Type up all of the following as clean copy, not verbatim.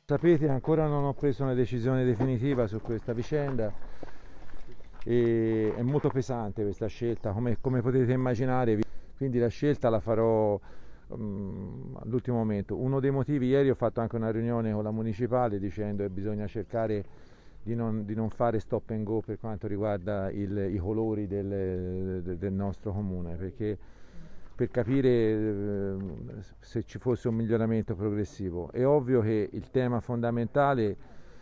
Sapete, ancora non ho preso una decisione definitiva su questa vicenda e è molto pesante questa scelta, come potete immaginare, quindi la scelta la farò all'ultimo momento. Uno dei motivi, ieri ho fatto anche una riunione con la municipale dicendo che bisogna cercare di non fare stop and go per quanto riguarda i colori del nostro comune, perché per capire se ci fosse un miglioramento progressivo. È ovvio che il tema fondamentale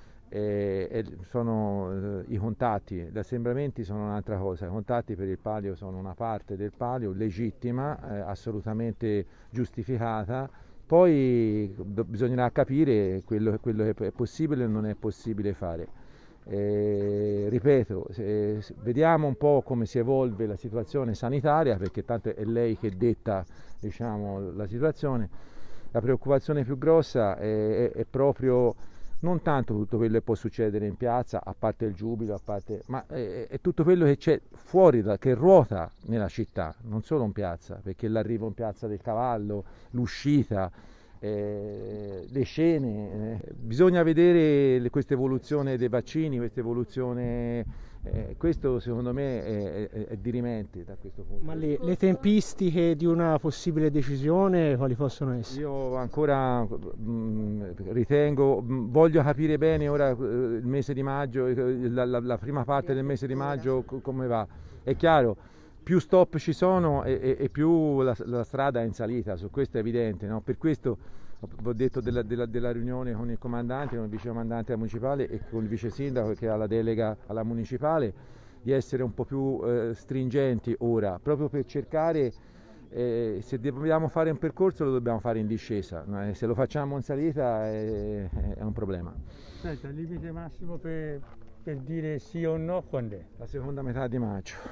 sono i contatti, gli assembramenti sono un'altra cosa, i contatti per il palio sono una parte del palio legittima, assolutamente giustificata. Poi bisognerà capire quello che è possibile e non è possibile fare. Ripeto, vediamo un po' come si evolve la situazione sanitaria, perché tanto è lei che detta, diciamo, la situazione. La preoccupazione più grossa è proprio non tanto tutto quello che può succedere in piazza, a parte il giubilo, ma è tutto quello che c'è fuori, che ruota nella città, non solo in piazza, perché l'arrivo in piazza del cavallo, l'uscita, le scene. Bisogna vedere questa evoluzione dei vaccini, questa evoluzione, questo secondo me è dirimente da questo punto Ma di vista. le tempistiche di una possibile decisione quali possono essere? Io ancora ritengo, voglio capire bene ora il mese di maggio, la prima parte del mese di maggio come va. È chiaro, più stop ci sono e più la strada è in salita, su questo è evidente, no? Per questo ho detto della riunione con il comandante, con il vice comandante municipale e con il vice sindaco che ha la delega alla municipale, di essere un po' più stringenti ora, proprio per cercare, se dobbiamo fare un percorso lo dobbiamo fare in discesa, se lo facciamo in salita è un problema. Senta, il limite massimo per dire sì o no quando è? La seconda metà di maggio.